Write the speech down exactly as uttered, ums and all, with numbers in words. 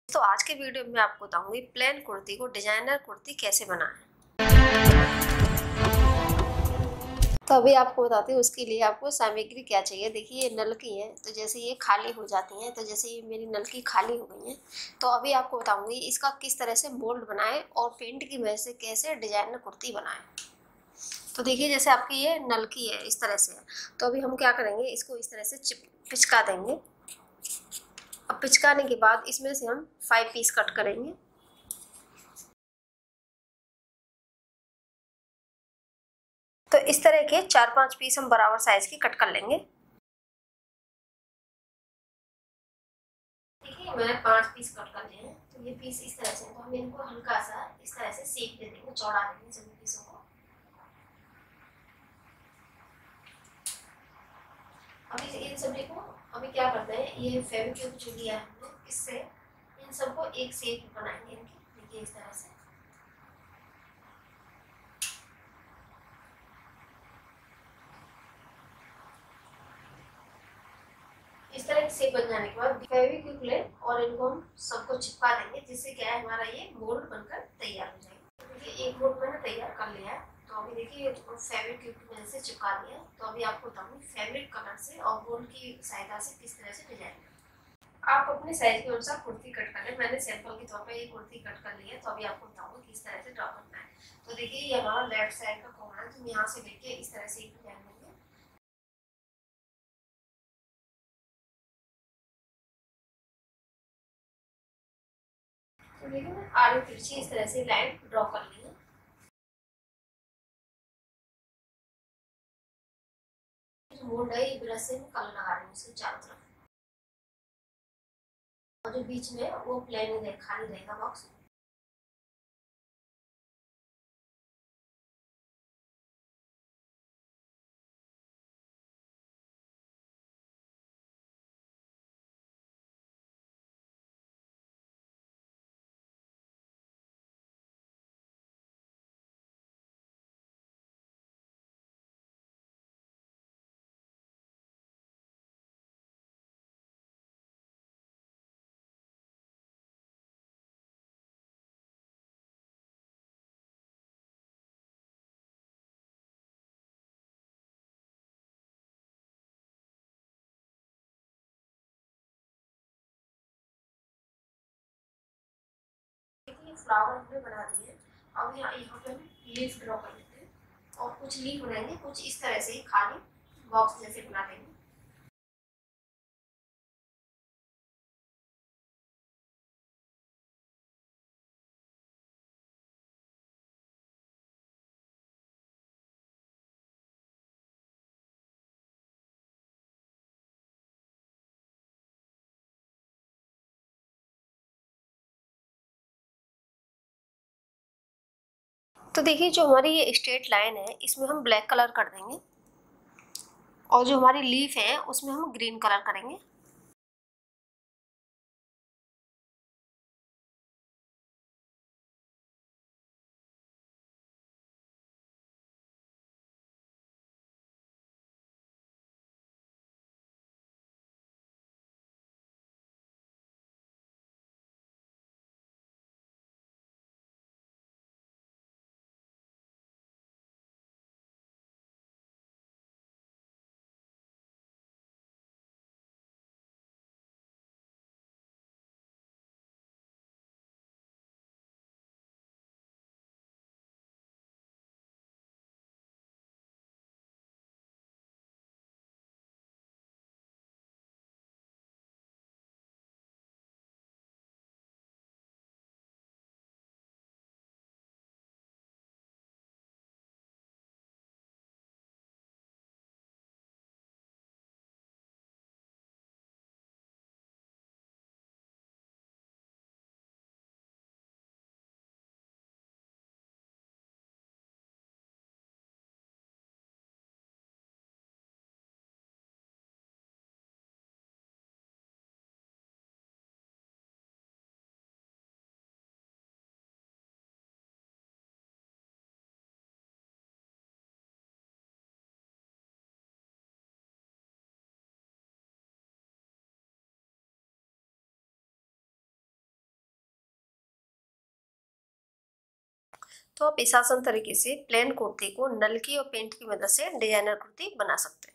तो आज के वीडियो में आपको बताऊंगी प्लेन कुर्ती को डिजाइनर कुर्ती कैसे बनाएं। तो अभी आपको बताती हूँ उसके लिए आपको सामग्री क्या चाहिए। देखिए ये नलकी है, तो जैसे ये खाली हो जाती हैं, तो जैसे ये मेरी नलकी खाली हो गई है, तो अभी आपको बताऊंगी इसका किस तरह से मोल्ड बनाएं और पेंट की मदद से कैसे डिजाइनर कुर्ती बनाएं। तो देखिए जैसे आपकी ये नलकी है इस तरह से है, तो अभी हम क्या करेंगे, इसको इस तरह से चिप पिचका देंगे। अब पिचकाने के बाद इसमें से हम फाइव पीस कट करेंगे। तो इस तरह के चार पांच पीस हम बराबर साइज की कट कर लेंगे। देखिए मैंने पांच पीस कट कर लिए हैं, तो ये पीस इस तरह से है, तो हम इनको हल्का सा इस तरह से सेक दे देंगे, चौड़ा देंगे सभी पीसों को। अभी इन सभी को अभी क्या करते हैं, ये फेविक्विक जो लिया है हमने, इससे इन सबको एक शेप बनाएंगे इनकी। देखिए इस तरह से इस तरह की शेप बन जाने के बाद फेविक्विक ले और इनको हम सबको चिपका देंगे, जिससे क्या है हमारा ये मोल्ड बनकर तैयार हो जाएगा। देखिए एक मोल्ड मैंने तैयार कर लिया है, तो अभी देखिए फैब्रिक की मदद से चिपका दिया। तो अभी आपको बताऊंगी फैब्रिक कलर से और गोल्ड की सहायता से किस तरह से डिजाइन। आप अपने साइज के अनुसार कुर्ती कट कर लें। मैंने सैंपल के तौर पर ये कुर्ती कट कर ली है, तो अभी आपको बताऊंगी किस तरह से ड्रॉ करना है। तो देखिए ये हमारा लेफ्ट साइड का कोना है, तो हम यहाँ से लेके इस तरह से एक डिजाइन लेंगे। तो देखिए मैं आगे तिरछी इस तरह से लाइन ड्रॉ कर ली है। जो मोल्ड है ये ब्रश से मैं कलर लगा रही हूँ इसके चारों तरफ, और जो बीच में है वो प्लेन ही खाली रहेगा बॉक्स। देखिए फ्लावर हमने बना दिए। अब यहाँ यहाँ पे हम लीफ ड्रॉ कर लेते हैं, और कुछ लीफ बनाएंगे, कुछ इस तरह से खाली बॉक्स जैसे बना देंगे। तो देखिए जो हमारी ये स्ट्रेट लाइन है, इसमें हम ब्लैक कलर कर देंगे, और जो हमारी लीफ है उसमें हम ग्रीन कलर करेंगे। तो आप इस आसान तरीके से प्लेन कुर्ती को नलकी और पेंट की मदद से डिजाइनर कुर्ती बना सकते हैं।